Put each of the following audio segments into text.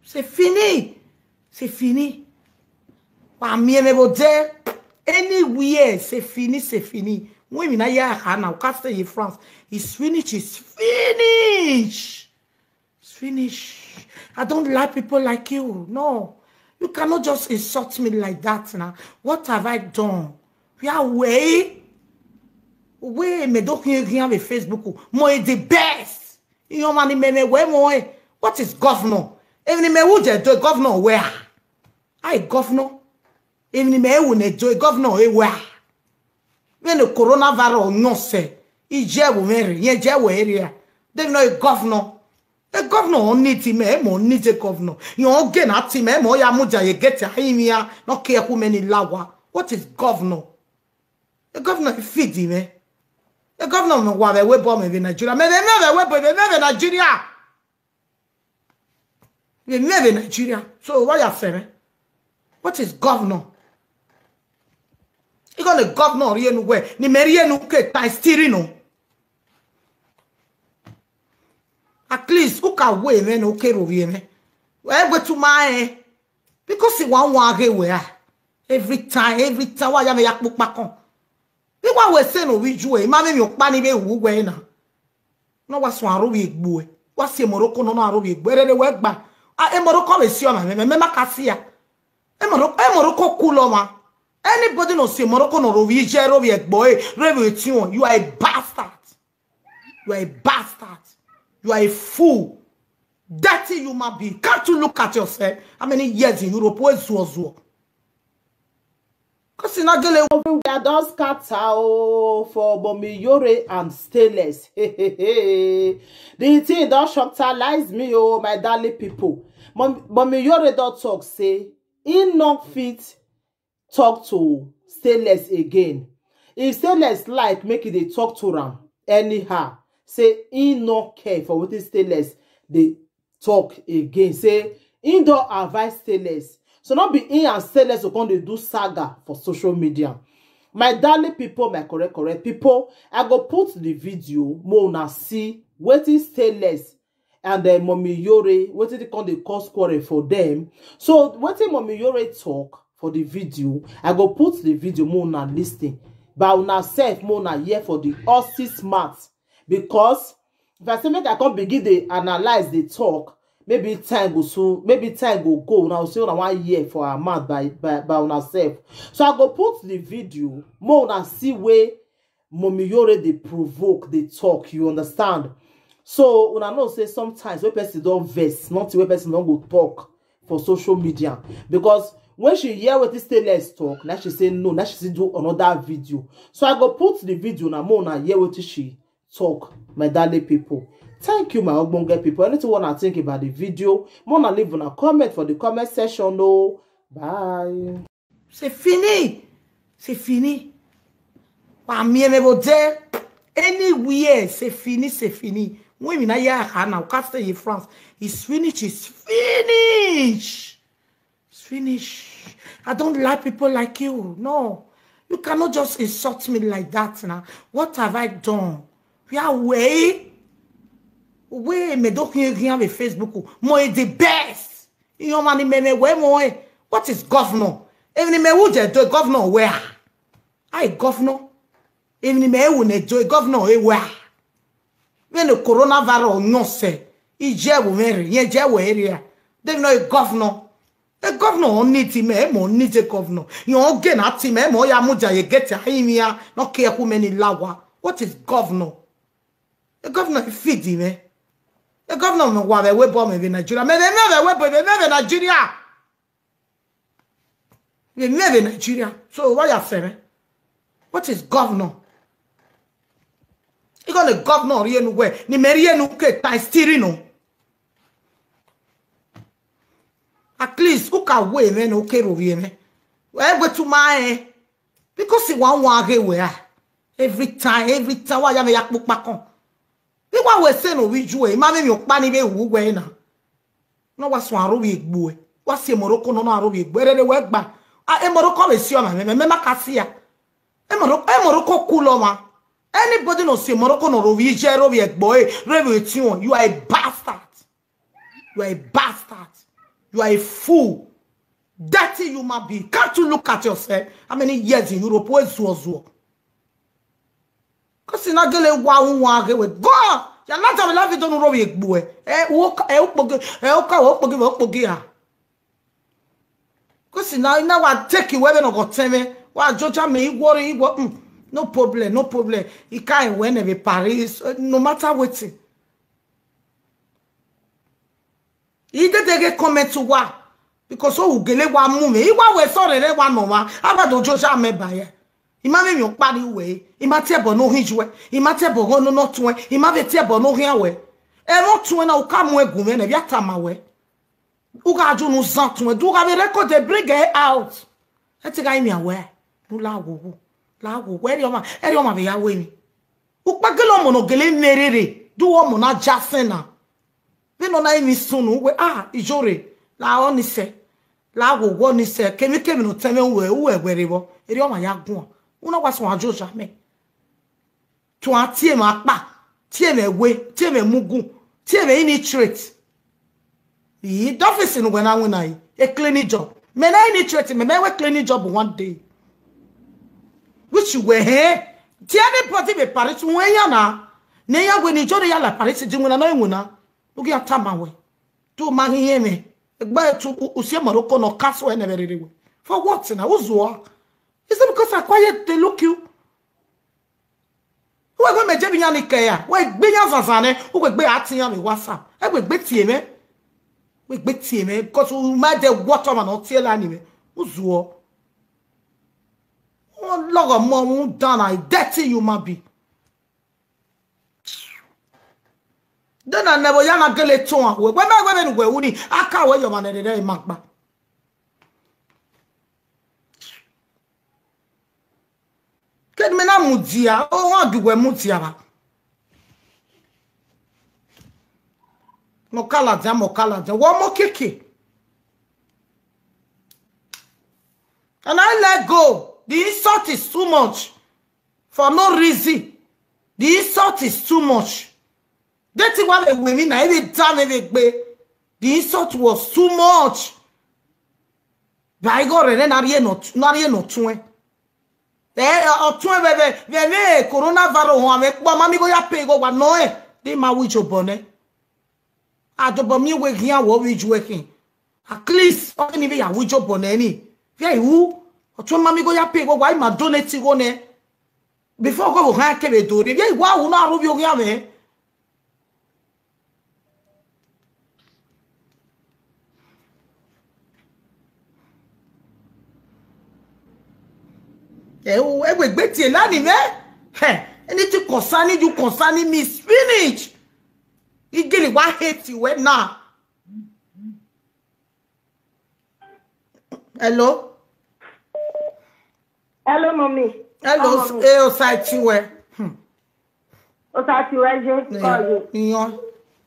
C'est fini. C'est fini. Anywhere, c'est fini, c'est fini. When we in France, it's finished, it's finished. It's finished. I don't like people like you. No. You cannot just insult me like that now. What have I done? We are way. Me don't rien avec Facebook. Moi, the best. You money me moi. What is governor? Even me who the governor where? I governor. Even me who the governor where? When the coronavirus no say, he jail Mary, ye jail area. They know a governor. A governor on need him, on needs a governor. You all get at him, or ya muja, you get to him here, not care who many lawa. What is governor? A governor feed him, eh? A governor no wa we bomb in Nigeria. Me never Nigeria. We never Nigeria. So what you saying? What is governor? You got a governor anywhere. Ni merie no ke tai steering no. At least who can weigh me no care over me. Where go to my because he want where every time why you yak book back on. The one we say no we joy. Mama me okpani be wu we na. No was one ro we gbo. What's the Morocco no ro we gbo. Where the work back. Ah Morocco we see o me makasia. Morocco cool ma. Anybody no say Morocco no rovi jero we boy revolution. You are a bastard. You are a bastard. You are a fool. Dirty human being. Can't you look at yourself? How many years in Europe was Zuo? Because you not gonna we are done scatter for Momiyore and Stainless. The thing don't shocktalize me, oh my darling people. Momiyore don't talk say he not fit talk to Stainless again. If Stainless like make it they talk to him anyhow, say he no care for what is Stainless they talk again. Say he don't advise Stainless. So not be in and Stainless to come to do saga for social media. My darling people, my correct people, I go put the video more na see what is Stainless and then Momiyore, what is they come the cause quarrel for them. So what is Momiyore talk for the video, I go put the video more na listing. But una self more na here for the Aussie smart. Because if I say make I come begin to analyze the talk, maybe time go soon, maybe time go go. Now see on 1 year for a month by una self. So I go put the video more na see where Momiyore they provoke the talk. You understand? So una know say sometimes when person don't vex, not when person don't go talk for social media. Because when she hear what this Stainless talk, now she say no, now she say do another video. So I go put the video now more na hear what she talk, my darling people. Thank you, my ogbonge people. Anything wanna think about the video, wanna leave a comment for the comment section. No, bye. c'est fini. C'est fini. Anywhere, c'est fini, c'est fini. When we in France, it's finished, it's finished. It's finished. I don't like people like you. No. You cannot just insult me like that now. What have I done? We are way. Me don't rien avec Facebook. Moi, the best. You money me moi. What is governor? Even me who the governor where? I governor. Even me who the governor where? When the coronavirus no say, he jail Mary, ye jail area. They know a governor. A governor on need him, on needs a governor. You all get at him, or ya muja, you get to him here, not care who many lawa. What is governor? A governor feed him, eh? A governor no wa we bomb in Nigeria. Me never Nigeria. We never Nigeria. So what you saying? What is governor? You got a governor anywhere. Ni merie no ke tai steering no. At least who can weigh me no care over me. Where go to my because he want where every time why you yak book back on. The one we say no we joy. Mama me okpani be wu we na. No was one ro we gbo. What's the Morocco no ro we gbo. Where the work back. Ah Morocco we see o me makasia. Morocco cool ma. Anybody no say Morocco no ro we boy revolution. You are a bastard. You are a bastard. You are a fool. Dirty human being. Can't you look at yourself? How many years in Europe? Where's Zuo? Because you're not going to with God. You're not going to love it. Don't know it, boy. Because now I take you where I tell me. Why Georgia me worry? No problem, no problem. He can't win every Paris, no matter what. He did get comment to what? Because oh, gele wa mu me. He wa we sorry le wa no wa. Aba do Georgia me buy. He ma me yon pari we. He ma te bo no hinjwe. He ma te bo no no tun. He ma be te bo no hin we. E no tun na o ka mu egu me na bia tama we. U ga ju no zan tun. Du ga be record de bring her out. E ti ga mi awe. Nu la wo. La wo. Where your ma be ya we ni. U pa gele mo no gele nerere. Du wo mo na jasena. We no na imi sunu we ijore. La oni se. La wo ni se. Kemi no teme we wo. Eri o ma ya gun. Una wa so ajo jamais. To atie ma pa. Tie me we, tie me mugu, tie me ini trait. Yi d'office no when I win a cleaning job. Me na ini trait me we cleaning job one day. Which you were here. Tie any party be Paris when ya na. Ne ya we ni jore ya la Paris di wona na wona. Ugi atama we. To ma hiye me. Egba to usie Morocco no castle and every way. For what na uzo? Is it because I quiet they look you? Who are going to be any care? Why be Yazane? Who will be acting on WhatsApp? I will bet you, we bet you, because we might the waterman or tell anyway. Who's war? Oh, log of mom done. I dirty you might be. Then I never yana get a tone. When I went away, I can't wear your man at the mark. Ken mena mudia o wa duwe mudia ba mokala ja wo mo keke and I let go. The insult is too much for no reason. The insult is too much. That's why the women every time the insult was too much. By God, and then not tun. Coronavirus ho ame pa mami go ya pe go wa no e de ma wi jo bone adobo mi we gian wo wi ju ekin at least o ni be ya wi jo bone ni fe iwu o tun mami go ya pe go wa ma donate go ne before go ha ke be do de fe iwu awu na ro bi o ya me Egbegbeti lani me anything concerning you concerning me is finished. You get it, why hate you when now? Hello? Hello, mommy. Hello, Osatiwe. Osatiwe, je call you.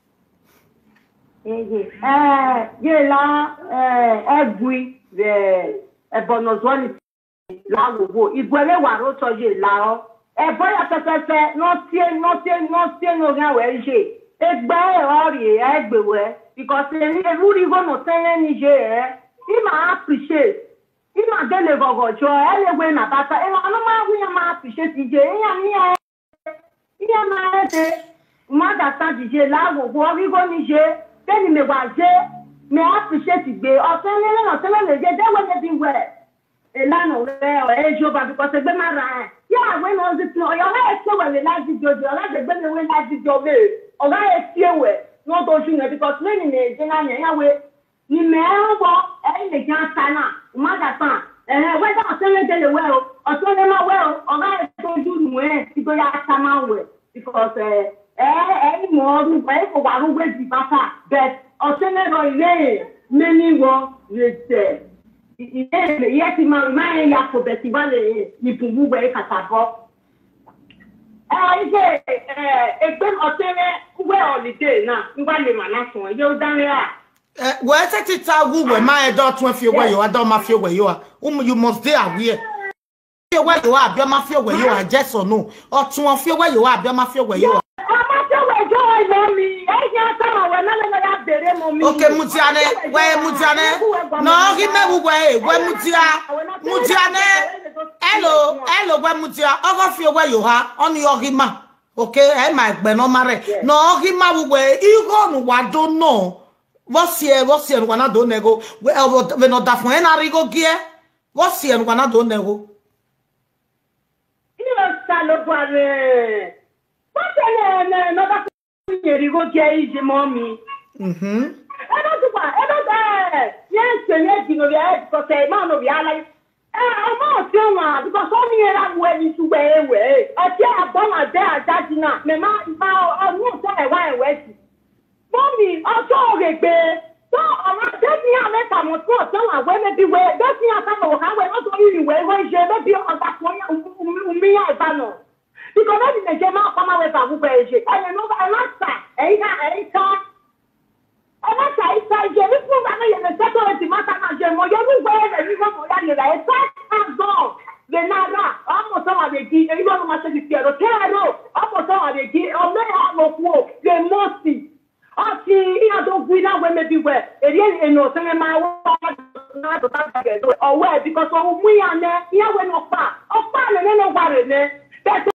Je la egui the bonozoni la wo igwere wa ro toje la o e boya pepepe no tie no gan we je egbe ori egbewe because ni ruri go no tele ni je I ma appreciate I ma dele gogo jo elewe na bata e no ma hu ya ma appreciate je ya ma ete ma da ta je la wo ori go ni je teni me wa je me appreciate gbe o tele le je de we ne bi we Elano we Jehovah because egbe mara yeah when was it no your head so well like video your like egbe me we like video be o ga e tie we no to ju because when ni je na yan we ni me wo e le jan sana ma da tan we da so le dele we o so le ma we o ga e to ju nu e ti go ya sama we because mo ru we ko wa ru we di papa but o so le ro ile many wo le Yes, my Yako Betty ni Pubu Katabo. Egbe otele we holiday na ngwa le manason yo dan ya. We set tagu we my dot when feel where you are don't ma feel where you are. You must be aware. Feel where you are, be ma feel where you are, yes or no. Or to feel where you are, be ma feel where you are. I ma feel where you are, mommy. I just come when na ya bere Okay, mutiane, we mutiane. No, he me we mutia. Mutiane. Hello, we mutia. Ogo fi we yo ha, on your hima. Okay, I might be no mare. No, hima we igo no wa don't know. What's here, wana don't nego. We no da fun na rigo gie. What's here, wana don't nego. Salo boare. What no da rigo gie is mommy. Yes, you know, because a man of your life. I'm not sure because only I'm waiting to wear away. I can't bomb a day, that's enough. My mom, I'm not saying why I wait. Mommy, I'm sorry, babe. So, I'm not taking a letter. I'm not sure when maybe where that's not how we're not only where she may be on that one. Me, I don't because that is a Gemma from our way. I know I like that. I can't. I'm not saying that you look at me and the second matter and you know you wear and you know that you're a fast dog. The Nara, almost all of the key, and you don't want to be here. Almost all of the key, or may have no quote, the mostly. I see, you don't win out when maybe where it is in no saying my not or where because we are there, here we're not far. Or far and then nobody there.